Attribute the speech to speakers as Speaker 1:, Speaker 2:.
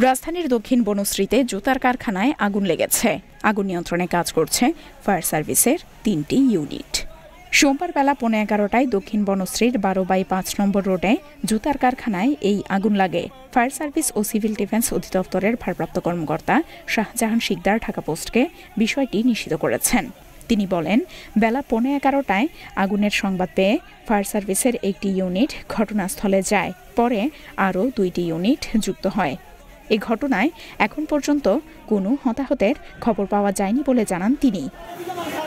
Speaker 1: রাজধানীর দক্ষিণ বনশ্রীতে জুতার কারখানায় আগুন লেগেছে। আগুন নিয়ন্ত্রণে কাজ করছে ফায়ার সার্ভিসের ৩টি ইউনিট। সোমবার বেলা 11:15টায় দক্ষিণ বনশ্রীর 12/5 নম্বর রোডে জুতার কারখানায় এই আগুন লাগে। ফায়ার সার্ভিস ও সিভিল ডিফেন্স অধিদপ্তরের ভারপ্রাপ্ত কর্মকর্তা শাহজাহান শিকদার ঢাকা পোস্টকে বিষয়টি নিশ্চিত করেছেন। তিনি বলেন, বেলা 11:15টায় আগুনের সংবাদ পেয়ে ফায়ার সার্ভিসের একটি ইউনিট ঘটনাস্থলে যায়। পরে আরও 2টি ইউনিট যুক্ত হয়। এই ঘটনায় এখন পর্যন্ত কোনো হতাহতের খবর পাওয়া যায়নি বলে জানান তিনি।